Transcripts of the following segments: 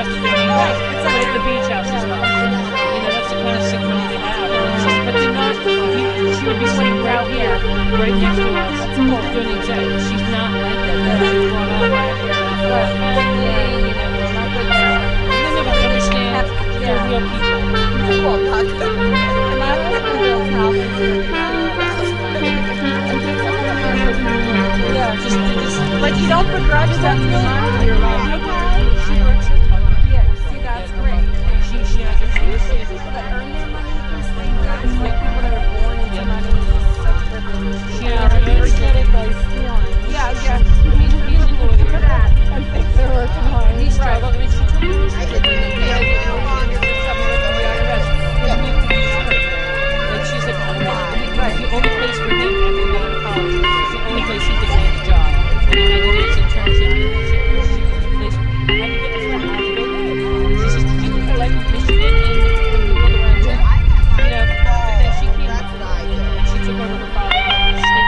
has to donate that. But at the beach house as well. You know, that's the kind of synchrony they have. But they're not, she would be sitting right here, right next to us, doing exactly. She's not like that. She's grown up right here. Family, you know, they're not good there. And then they understand they're real people. Well, touch them. And I live in Bill's house. Yeah, just like you don't begrudge them. You're like, she works her color. Yeah, see, that's great. She has her Usually people that earn their money these things, guys, like people that are born into money, is such privilege. She has her energetically stealing. Yeah. He's a lawyer. For that. And thinks they're working hard. He struggled. I mean, she told me this. I didn't know long as it's something that's going on. Like she's like, the only place for him after going to college is the only place he could land a job. And he had to do his internship. She said, I had to get this one. I had to go there. She says, you can like Michigan and the world around you. You know, but then she came up and she took over her father's State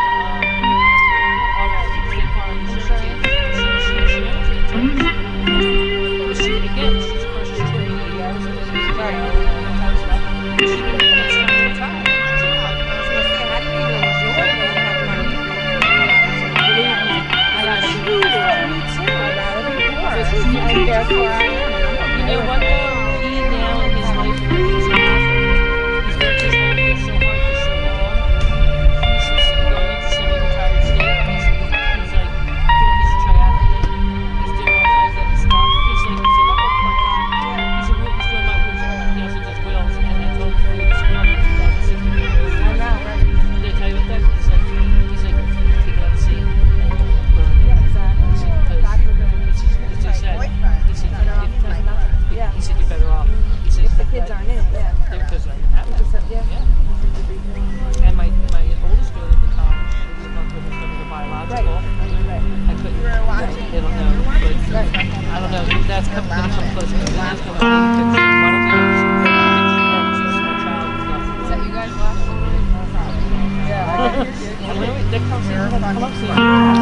Farm insurance. She knows it. But she, again, she's of course, she's working 80 hours a week. She's very old and that kind of stuff. She didn't get it's time to retire. And therefore I am. You know what though? He now in his life, he's worked his whole life so hard for so long. He's just going into semi-retired state. He's like doing his triathlon. He's doing all kinds of stuff. He's like I work part-time. He's doing my wheels. He also does wheels. And I told him he was wheeling in 2016. I know, right? Did I tell you what that? He's like take it out the sea and burn it. Yeah, exactly. He said you're better off. He says If the kids aren't in it, yeah. because I didn't have that. Yeah. And my oldest daughter at the time, the month with her biological. Right. I couldn't. They don't know, but I don't know. That's going to come close. That's going to be a picture. Why don't we have she's my child and stuff. Is that you guys watching? Yeah. They come here. Come up soon.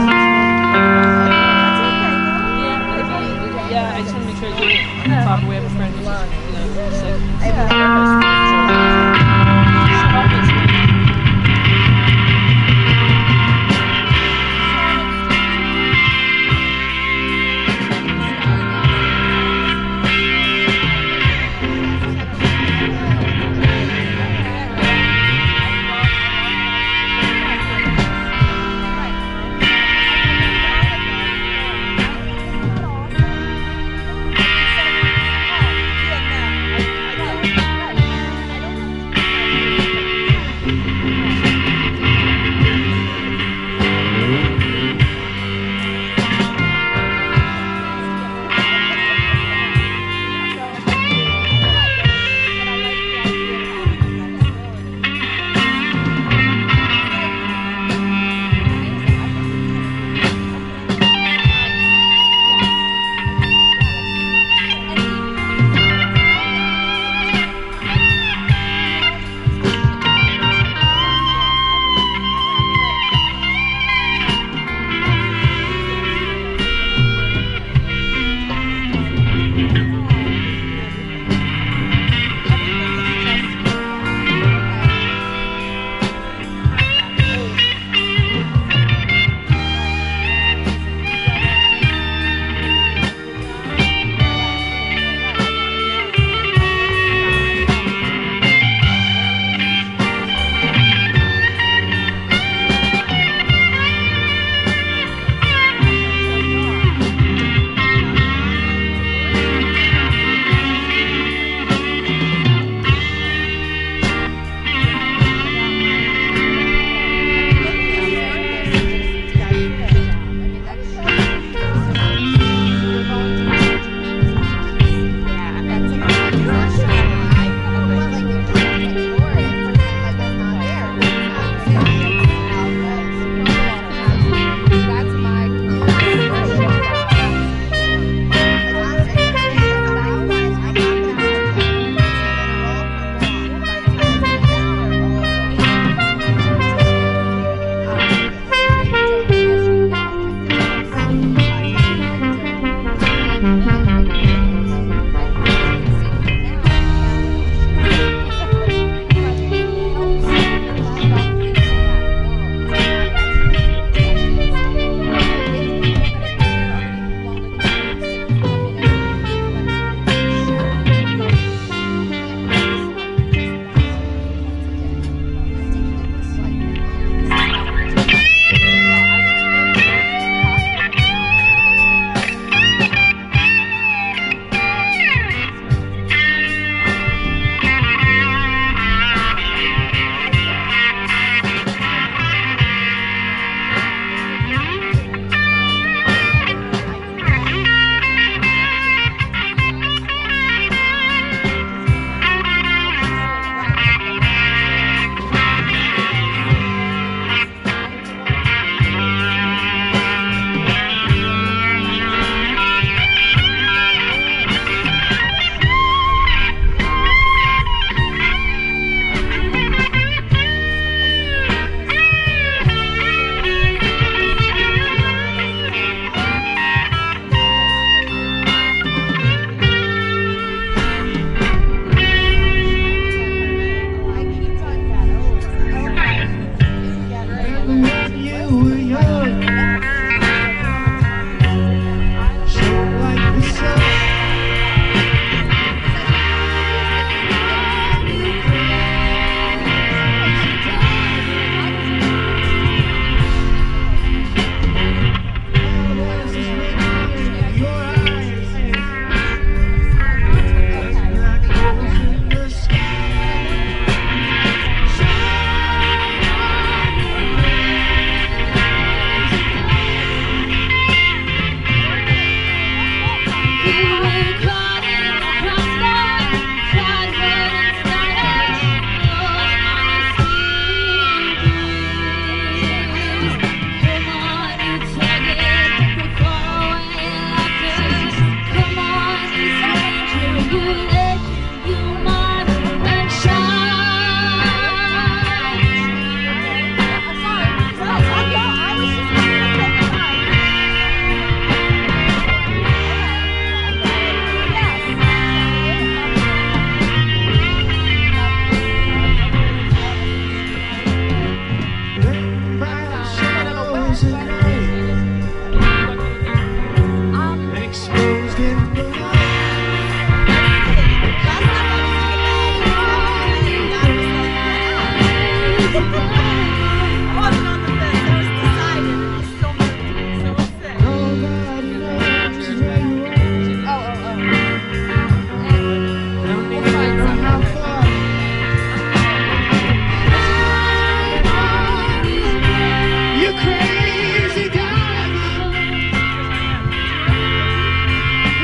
Yeah, I just want to make sure I do it the proper way. I have a friend who's just, you know, just like, she'll help me explain.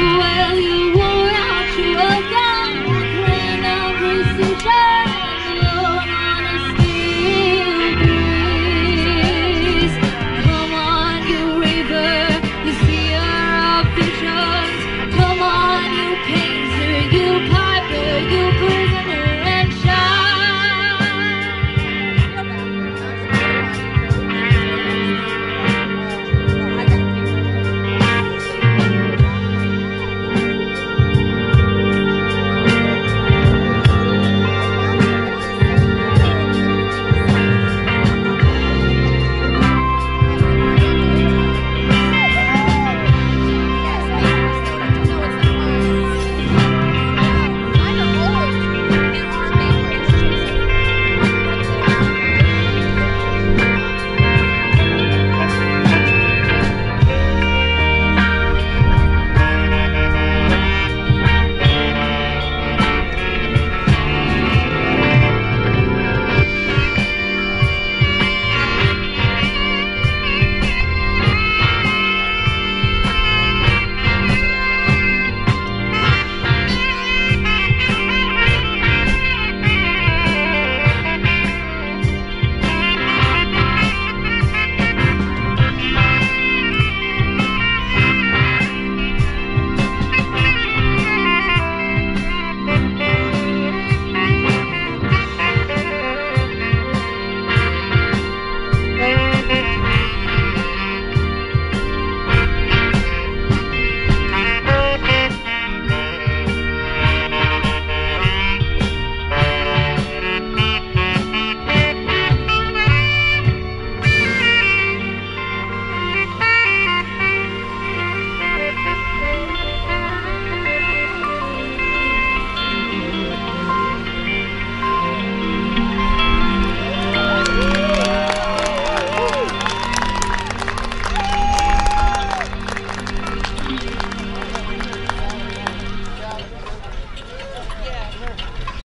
Well, you won't